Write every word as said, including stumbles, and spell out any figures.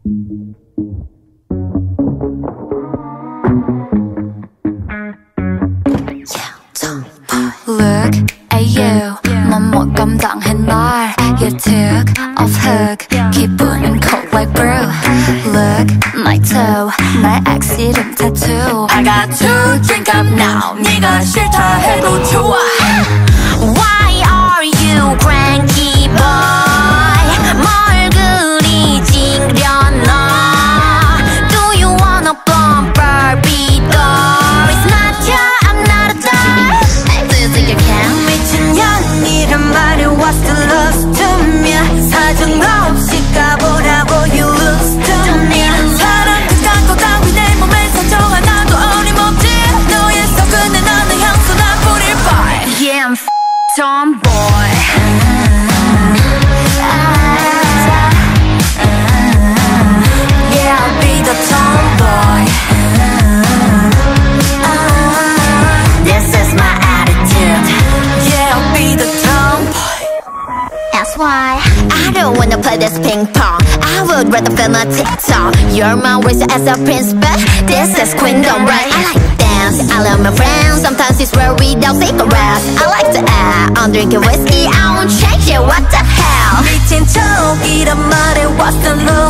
Look at you, 넌 못 감당해 날. You took off hook, 기분은 cold like brew. Look, my toe, 날 accident tattoo. I got to drink up now, 네가 싫다 해도 좋아. Why are you cranky boy? 뭘 그리 찡그려놔? Do you wanna bump Barbie doll? It's not your, I'm not a doll. Do you think you can? 미친년이란 말이 what's the love to me? 사정 없이 가보라고 you lose to me. 사랑 그딴 거 따위 내 몸에 상처 하나도 어림없지. 너의 속은 나는 향수 난 뿌릴 boy. Yeah, I'm f***ing tomboy. Yeah, I'll be the tomboy. This is my attitude. Yeah, I'll be the tomboy. That's why I don't wanna play this ping pong. I would rather film a TikTok. You're my race as a prince, but this is queendom, right? I like dance, I love my friends. Sometimes it's rare without cigarettes. I like to act, I'm drinking whiskey. I won't change it, what the hell? 미친 척이란 말에 what's the love?